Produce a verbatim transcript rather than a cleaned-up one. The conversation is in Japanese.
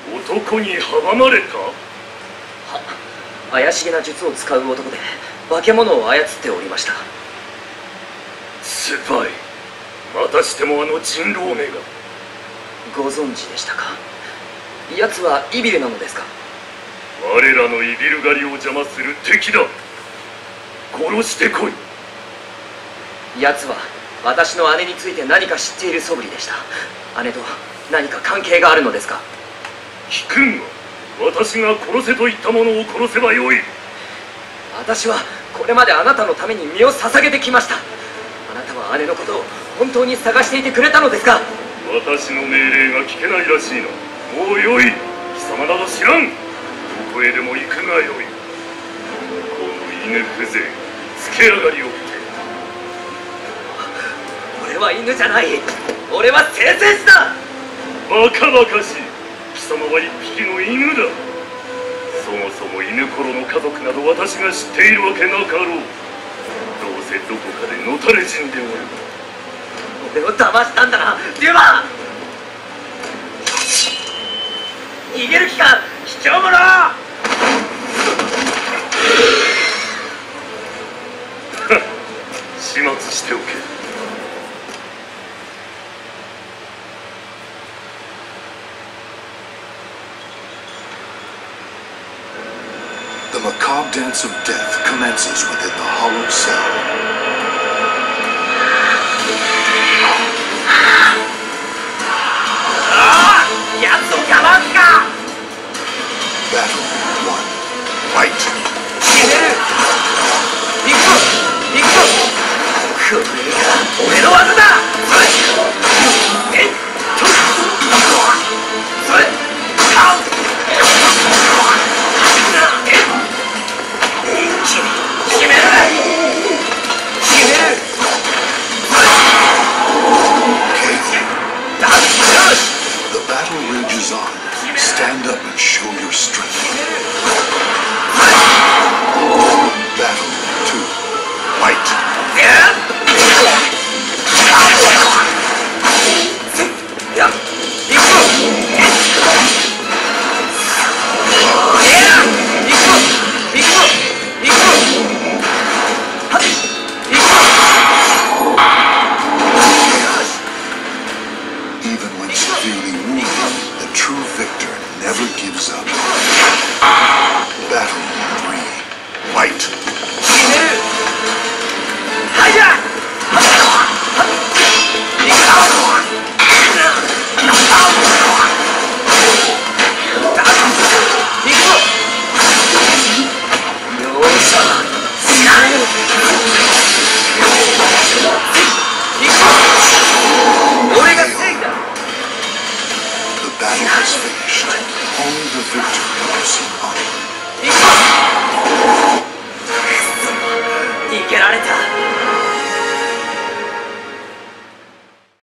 男に阻まれた？は、 怪しげな術を使う男で化け物を操っておりました。 スパイ、またしてもあの人狼めが。 ご存知でしたか。奴はイビルなのですか。 我らのイビル狩りを邪魔する敵だ。殺してこい。 奴は私の姉について何か知っている素振りでした。姉と何か関係があるのですか。 聞くんは私が殺せと言った者を殺せばよい。 私はこれまであなたのために身を捧げてきました。あなたは姉のことを本当に探していてくれたのですか。 私の命令が聞けないらしいな。もうよい。貴様など知らん。どこへでも行くがよい。この犬風情つけ上がりを見て。 俺は犬じゃない。俺は聖戦士だ。 バカバカしい。貴様は一匹の犬だ。そもそも犬頃の家族など私が知っているわけなかろう。どうせどこかでのたれ死んでおる。 俺を騙したんだな、デュマ。逃げる気か、卑怯者。 始末しておけ。 The macabre dance of death commences within the hollow cell. やつをかわすか。 Battle one. Fight. 決める。行くぞ行くぞ。これが俺の技だ。えっとそれカウン決める決める。 The battle rages on. Stand up and show your strength. Battle two. Fight. 逃げられた。